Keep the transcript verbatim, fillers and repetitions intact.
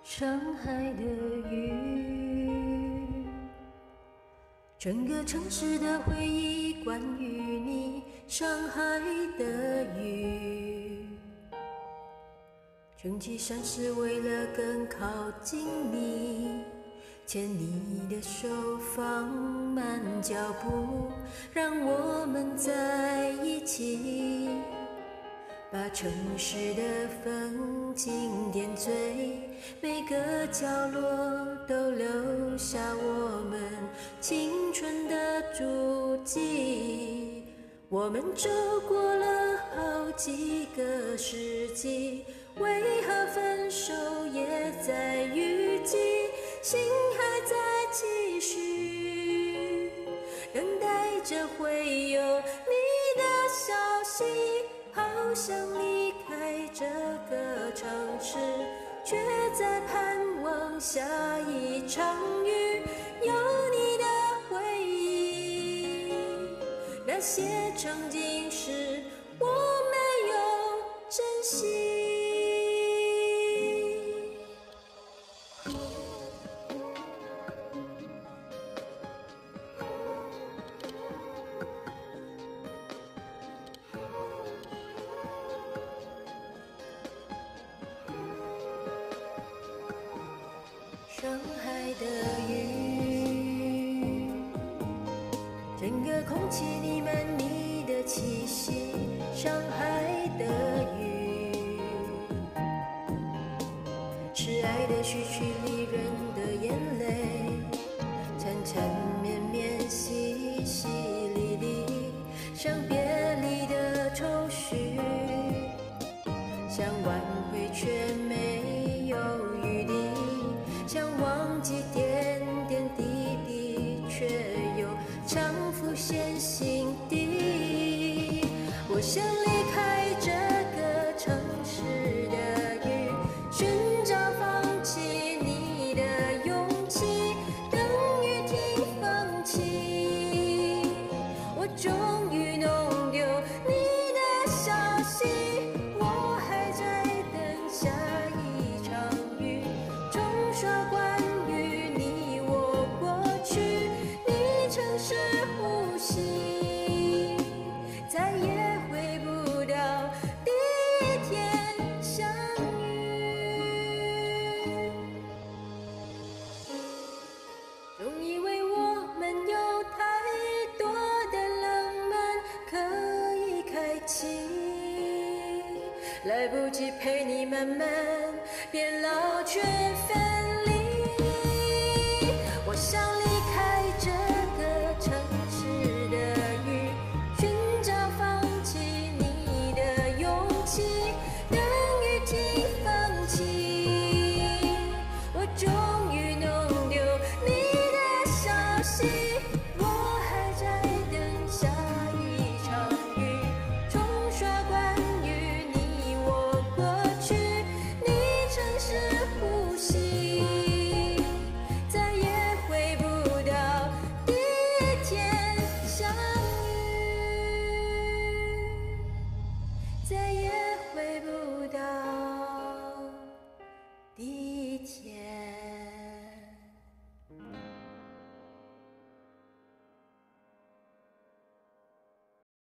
上海的雨，整个城市的回忆关于你。上海的雨，撑起伞是为了更靠近你，牵你的手，放慢脚步，让我们在一起。把城市的风景点缀，每个角落都留下我们青春的足迹。我们走过了好几个世纪，为何分手也在雨季？心还在继续，等待着会有你的消息。好想离开这个城市，却在盼望下一场雨。有你的回忆，那些曾经是我没有珍惜。上海的雨，整个空气弥漫你的气息。上海的雨，是爱的序曲里人的眼泪，缠缠绵绵，淅淅沥沥，像别离的愁绪，想挽回却没有余地。想忘记点点滴滴，却又常浮现心底。我想离开这个城市的雨，寻找放弃你的勇气。等雨停放弃，我终于弄丢你的消息。我还在等下一场雨，刷关于你我过去，你城市呼吸，再也回不到第一天相遇。总以为我们有太多的浪漫可以开启，来不及陪你慢慢变老却分离。我想离开这个城市的雨，寻找放弃你的勇气。等雨停放弃，我终于弄丢你的消息。我还在等下一场雨，冲刷关于你我过去。你城市呼吸，再也回不到第一天相遇，再也回不到第一天。